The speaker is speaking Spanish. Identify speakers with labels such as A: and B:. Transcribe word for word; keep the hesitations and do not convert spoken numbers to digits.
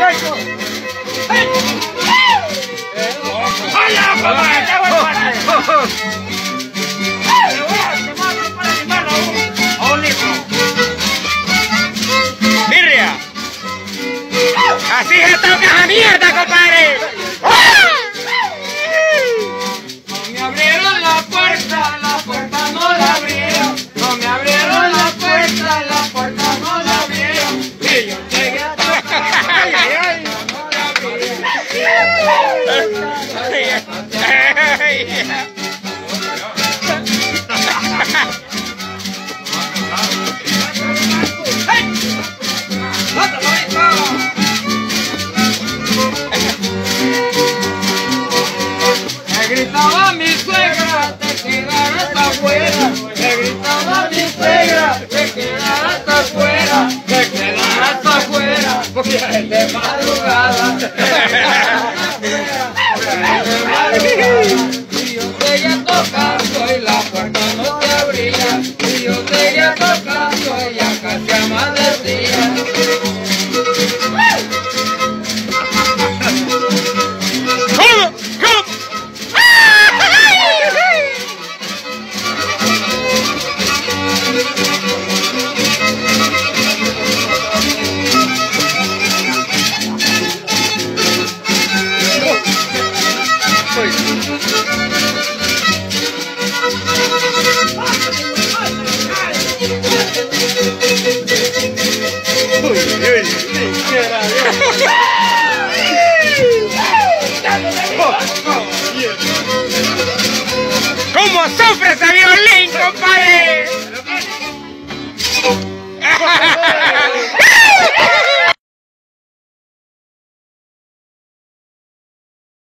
A: muchachos! ¡Hola, papá! ¡Qué buen pase! ¡Le voy a quemarlo para animarlo a un, a un litro!
B: ¡Birria! ¡Así se toca esa mierda, compadre!
A: No me abrieron la puerta, la puerta no la abrieron. No me abrieron la puerta, la puerta no la abrieron. Y yo llegué a tocar. ¡Ay, ay, ay! No la abrieron. Me gritaba mi suegra, te quedarás hasta afuera. Me gritaba mi suegra, te quedarás hasta afuera. Te quedarás hasta afuera, porque es de madrugada. Y yo seguía tocando y la puerta no se abría. Y yo seguía tocando y ya casi amanecía.
B: ¿Cómo? ¿Cómo? ¿Cómo sufre ese violín, compadre?